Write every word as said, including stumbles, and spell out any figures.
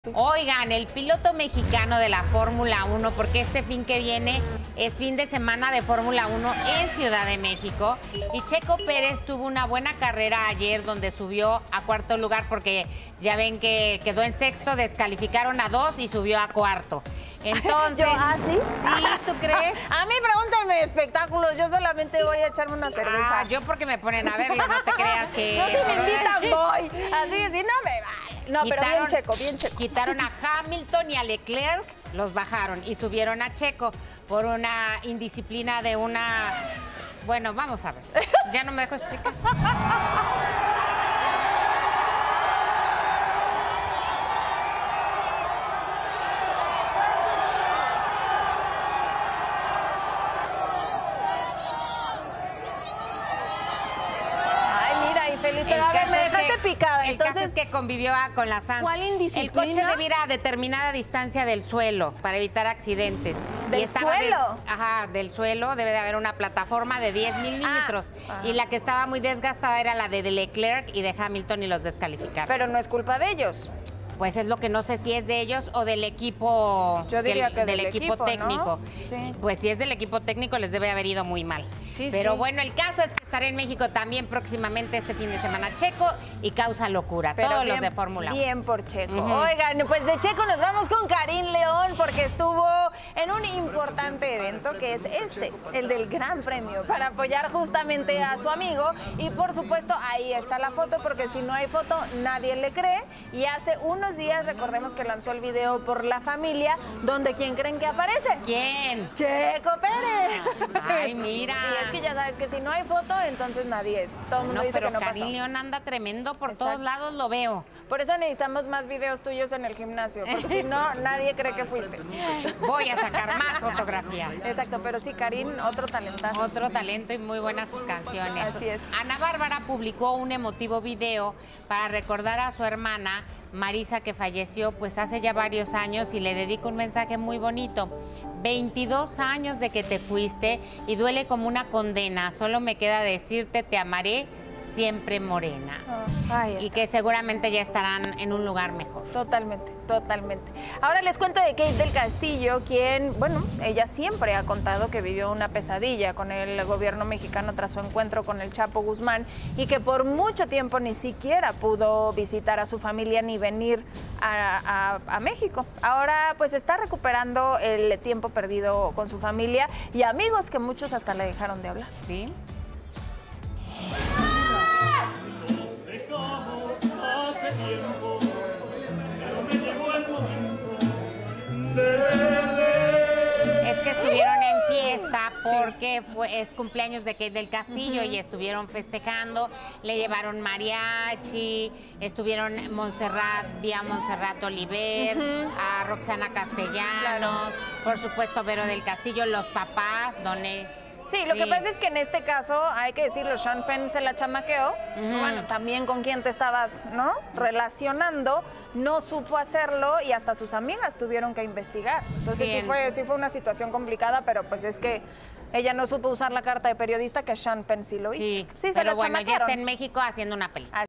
Oigan, el piloto mexicano de la Fórmula uno, porque este fin que viene es fin de semana de Fórmula uno en Ciudad de México, y Checo Pérez tuvo una buena carrera ayer donde subió a cuarto lugar porque ya ven que quedó en sexto, descalificaron a dos y subió a cuarto. Entonces, ¿Yo, ah, sí? ¿Sí? ¿Tú crees? A mí pregúntenme de espectáculos, yo solamente voy a echarme una cerveza. Ah, yo porque me ponen a verlo, no te creas que... Yo si me invitan voy, así, si no me vale. No, Quitaron, pero bien Checo, bien Checo. Quitaron a Hamilton y a Leclerc, los bajaron y subieron a Checo por una indisciplina de una... Bueno, vamos a ver. Ya no me dejo explicar. Felipe, a ver, me dejaste que, picada. El Entonces, caso es que convivió con las fans. ¿Cuál indisciplina? El coche debe ir a determinada distancia del suelo para evitar accidentes. ¿Del y suelo? De, ajá, del suelo debe de haber una plataforma de diez milímetros. Ah, y la que estaba muy desgastada era la de Leclerc y de Hamilton y los descalificaron. Pero no es culpa de ellos. Pues es lo que no sé si es de ellos o del equipo, Yo diría del, que del del equipo, equipo técnico. ¿no? Sí. Pues si es del equipo técnico les debe haber ido muy mal. Sí, Pero sí. bueno, el caso es que estaré en México también próximamente este fin de semana. Checo y causa locura, Pero todos bien, los de Fórmula uno. Bien por Checo. Uh-huh. Oigan, pues de Checo nos vamos con Karim León porque estuvo en un importante evento que es este, el del Gran Premio, para apoyar justamente a su amigo. Y por supuesto ahí está la foto, porque si no hay foto nadie le cree. Y hace unos días, recordemos que lanzó el video por La Familia, donde ¿quién creen que aparece? ¿Quién? Checo Pérez. Ay, mira. Sí, es que ya sabes que si no hay foto, entonces nadie, todo el mundo No, dice pero que no Karim pasó. León anda tremendo, por Exacto. todos lados lo veo. Por eso necesitamos más videos tuyos en el gimnasio, porque si no, nadie cree que fuiste. Voy a sacar más fotografías. Exacto, pero sí, Karim, otro talentazo. Otro talento y muy buenas canciones. Así es. Ana Bárbara publicó un emotivo video para recordar a su hermana Marisa, que falleció pues hace ya varios años, y le dedica un mensaje muy bonito. veintidós años de que te fuiste y duele como una condena. Solo me queda decirte te amaré siempre, morena. Oh, ahí está. Y que seguramente ya estarán en un lugar mejor. Totalmente, totalmente. Ahora les cuento de Kate del Castillo, quien, bueno, ella siempre ha contado que vivió una pesadilla con el gobierno mexicano tras su encuentro con el Chapo Guzmán, y que por mucho tiempo ni siquiera pudo visitar a su familia ni venir a, a, a México. Ahora pues está recuperando el tiempo perdido con su familia y amigos que muchos hasta le dejaron de hablar. ¿Sí? Es que estuvieron en fiesta porque fue, es cumpleaños de Kate del Castillo, uh-huh. y estuvieron festejando, le llevaron mariachi, estuvieron Montserrat, vía Montserrat Oliver, uh-huh. a Roxana Castellanos, claro. Por supuesto Vero del Castillo, los papás, Doné. Sí, lo sí. que pasa es que en este caso, hay que decirlo, Sean Penn se la chamaqueó, uh-huh. bueno, también con quien te estabas, ¿no?, relacionando, no supo hacerlo y hasta sus amigas tuvieron que investigar. Entonces sí, sí, fue, sí fue una situación complicada, pero pues es que ella no supo usar la carta de periodista, que Sean Penn sí lo hizo. Sí, sí, pero bueno, ya está en México haciendo una película.